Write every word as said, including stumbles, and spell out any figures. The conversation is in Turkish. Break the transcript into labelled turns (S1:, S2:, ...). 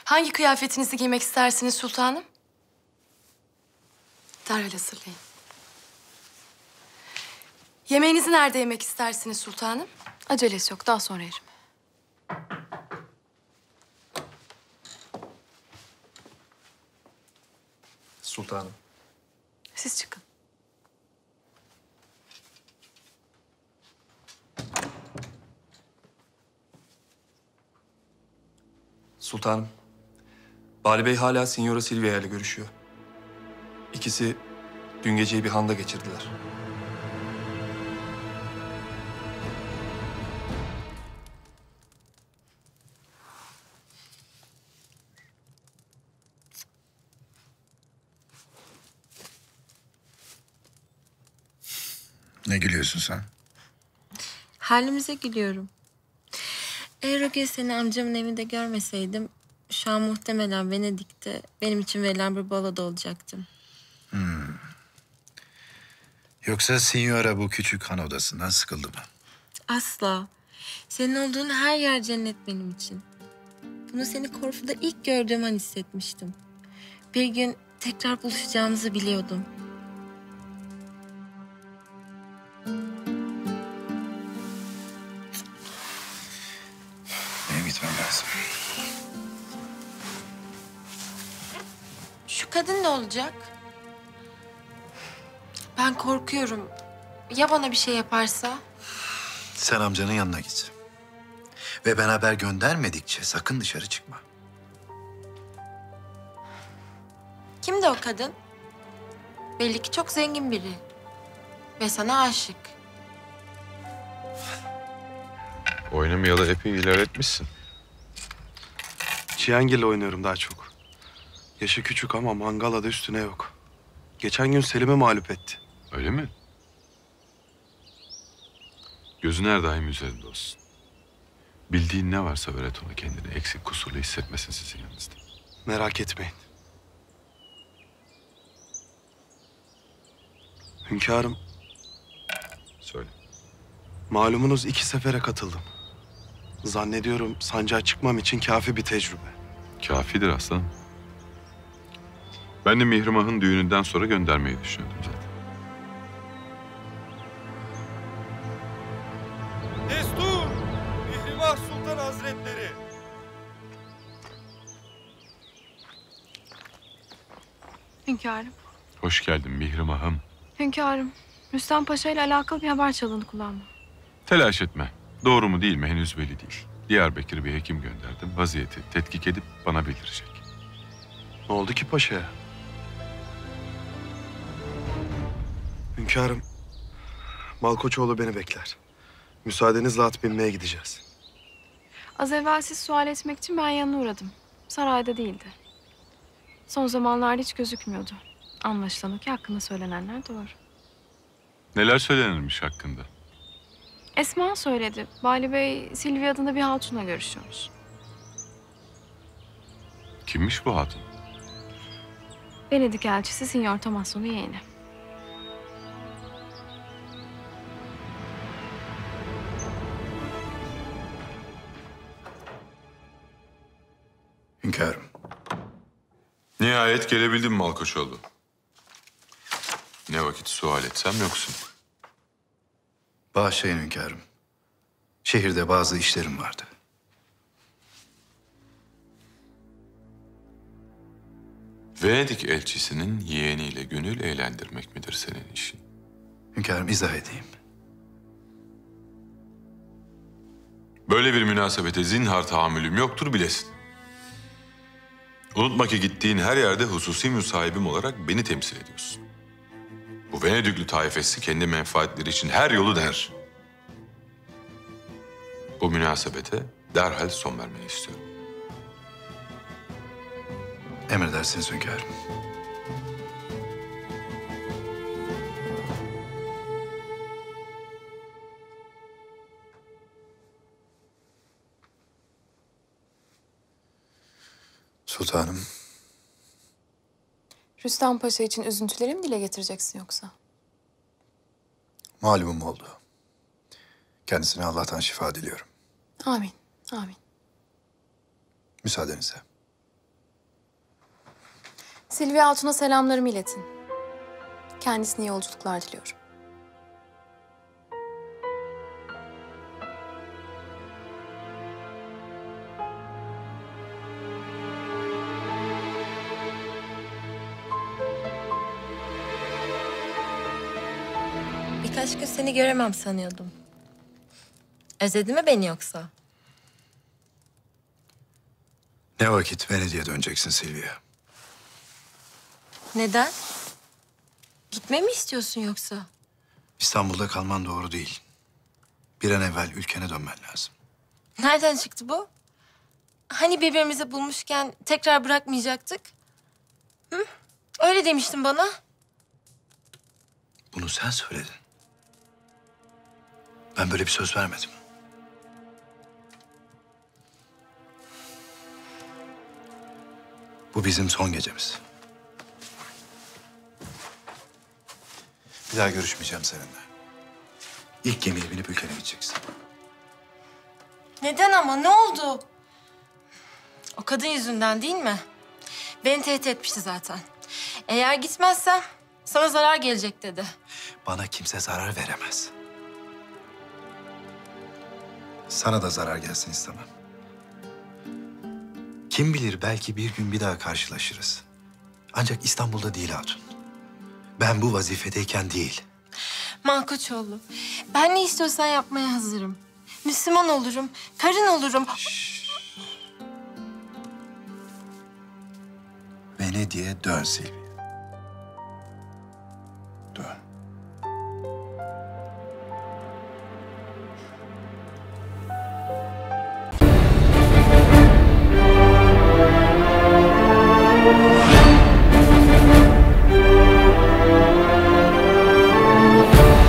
S1: Hangi kıyafetinizi giymek istersiniz sultanım? Derhal hazırlayın. Yemeğinizi nerede yemek istersiniz sultanım?
S2: Acelesi yok, daha sonra yerim.
S3: Sultanım.
S2: Siz çıkın.
S3: Sultanım. Bali Bey hala Signora Silvia ile görüşüyor. İkisi dün geceyi bir handa geçirdiler.
S4: Ne gülüyorsun sen?
S5: Halimize gülüyorum. Eğer o gün seni amcamın evinde görmeseydim... şu an muhtemelen Venedik'te benim için verilen bir baloda olacaktım.
S4: Hmm. Yoksa Signora bu küçük han odasından sıkıldı mı?
S5: Asla. Senin olduğun her yer cennet benim için. Bunu seni Korfu'da ilk gördüğüm an hissetmiştim. Bir gün tekrar buluşacağımızı biliyordum.
S4: Benim gitmem lazım.
S5: Şu kadın ne olacak? Ben korkuyorum. Ya bana bir şey yaparsa?
S4: Sen amcanın yanına git. Ve ben haber göndermedikçe sakın dışarı çıkma.
S5: Kimdi o kadın? Belli ki çok zengin biri. Ve sana aşık.
S6: Oynamayalı epey ilerletmişsin.
S7: Çiyengil'le oynuyorum daha çok. Yaşı küçük ama mangala da üstüne yok. Geçen gün Selim'i mağlup etti.
S6: Öyle mi? Gözün her daim üzerinde olsun. Bildiğin ne varsa öğret ona, kendini eksik kusurlu hissetmesin sizin yanınızda.
S7: Merak etmeyin. Hünkârım,
S6: Söyle.
S7: malumunuz iki sefere katıldım. Zannediyorum sancağa çıkmam için kafi bir tecrübe.
S6: Kafidir aslanım. Ben de Mihrimah'ın düğününden sonra göndermeyi düşünüyordum zaten.
S8: Destur! Mihrimah Sultan Hazretleri!
S2: Hünkârım.
S6: Hoş geldin Mihrimah'ım.
S2: Hünkârım, Rüstem Paşa ile alakalı bir haber çalındı kulağıma.
S6: Telaş etme. Doğru mu değil mi henüz belli değil. Diyarbakır'a bir hekim gönderdim. Vaziyeti tetkik edip bana bildirecek.
S7: Ne oldu ki paşaya? Hünkârım, Malkoçoğlu beni bekler. Müsaadenizle at binmeye gideceğiz.
S2: Az evvel siz sual etmek için ben yanına uğradım. Sarayda değildi. Son zamanlarda hiç gözükmüyordu. Anlaşılan o ki hakkında söylenenler doğru.
S6: Neler söylenirmiş hakkında?
S2: Esma söyledi. Bali Bey, Silvia adında bir hatunla görüşüyormuş.
S6: Kimmiş bu hatun?
S2: Venedik elçisi Signor Tomasso'nun yeğeni.
S4: Hünkârım.
S6: Nihayet gelebildin Malkoçoğlu. Ne vakit sual etsem yoksun.
S4: Bağışlayın hünkârım. Şehirde bazı işlerim vardı.
S6: Venedik elçisinin yeğeniyle gönül eğlendirmek midir senin işin?
S4: Hünkârım izah edeyim.
S6: Böyle bir münasebete zinhar tahammülüm yoktur bilesin. Unutma ki gittiğin her yerde hususi müsahibim olarak beni temsil ediyorsun. Bu Venedikli taifesi kendi menfaatleri için her yolu der. Bu münasebete derhal son vermeni istiyorum.
S4: Emredersiniz hünkârım. Sultanım.
S2: Rüstem Paşa için üzüntüleri mi dile getireceksin yoksa?
S4: Malumum oldu. Kendisine Allah'tan şifa diliyorum.
S2: Amin, amin.
S4: Müsaadenizle.
S2: Silvia Hatun'a selamlarımı iletin. Kendisine iyi yolculuklar diliyorum.
S5: Birkaç gün seni göremem sanıyordum. Özledin mi beni yoksa?
S4: Ne vakit Venedik'e döneceksin Silvia?
S5: Neden? Gitme mi istiyorsun yoksa?
S4: İstanbul'da kalman doğru değil. Bir an evvel ülkene dönmen lazım.
S5: Nereden çıktı bu? Hani birbirimizi bulmuşken tekrar bırakmayacaktık? Hı? Öyle demiştin bana.
S4: Bunu sen söyledin. Ben böyle bir söz vermedim. Bu bizim son gecemiz. Bir daha görüşmeyeceğim seninle. İlk gemiye binip ülkene gideceksin.
S5: Neden ama? Ne oldu? O kadın yüzünden değil mi? Beni tehdit etmişti zaten. Eğer gitmezsem sana zarar gelecek dedi.
S4: Bana kimse zarar veremez. Sana da zarar gelsin istemem. Kim bilir belki bir gün bir daha karşılaşırız. Ancak İstanbul'da değil Hatun. Ben bu vazifedeyken değil.
S5: Malkoçoğlu, ben ne istiyorsan yapmaya hazırım. Müslüman olurum, karın olurum.
S4: Venedik'e dön Silvia. Dön.
S9: Thank you.